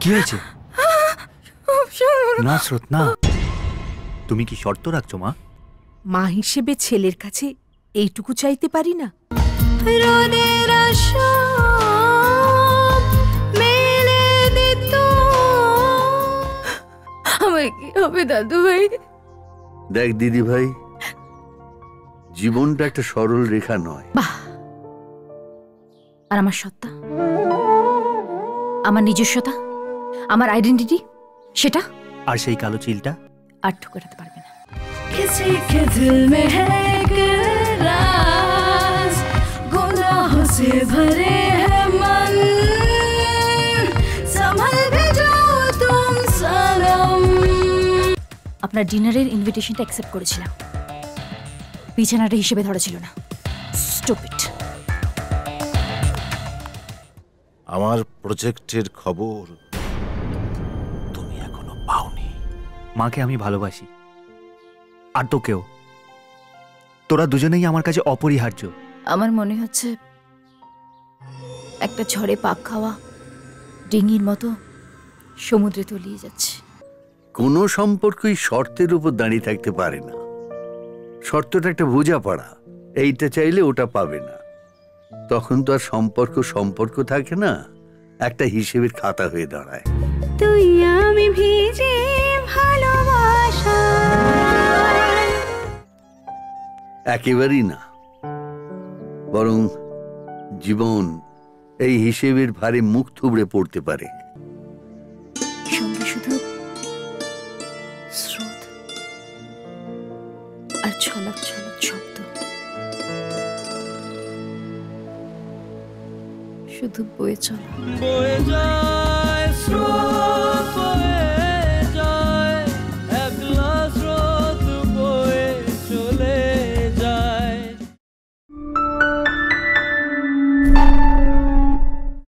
কি হয়েছে? না স্রোত না, তুমি কি শর্ত রাখছো মা? মা হিসেবে ছেলের কাছে এইটুকু চাইতে পারি না? আমার কি হবে দাদু ভাই? দেখ দিদি ভাই, জীবনটা একটা সরল রেখা নয়। বাহ, আর আমার সত্তা, আমার নিজস্বতা, আমার আইডেন্টিটি, সেটা আর সেই কালো চিলটা আর ঠুকরাতে পারবে না। किसी के दिल में है एक राज, गुनाहों से भरे है मन, संभल भी जाओ तुम सनम। আপনার ডিনারের ইনভিটেশনটা অ্যাকসেপ্ট করেছিলাম, বিছানাটা হিসেবে ধরা ছিল না। স্টুপিড। আমার প্রজেক্টের খবর তুমি এখনো পাওনি। মাকে আমি ভালোবাসি, আর তোকেও। তোরা দুজনেই আমার কাছে অপরিহার্য। আমার মনে হচ্ছে একটা ঝড়ে পাক খাওয়া ডিঙির মতো সমুদ্রে তলিয়ে যাচ্ছে। কোনো সম্পর্কই শর্তের উপর দাঁড়িয়ে থাকতে পারে না। শর্তটা একটা বোঝাপড়া, এইটা চাইলে ওটা পাবে না। তখন তো আর সম্পর্ক থাকে না, একটা হিসেবের খাতা হয়ে দাঁড়ায়। তুই আমি ভিজে ভালোবাসা, একেবারেই না, বরং জীবন এই হিসেবের ভারে মুখ থুবড়ে পড়তে পারে। সঙ্গে শুধু স্রোত আর ছলক ছলক শব্দ, শুধু বয়ে চলা।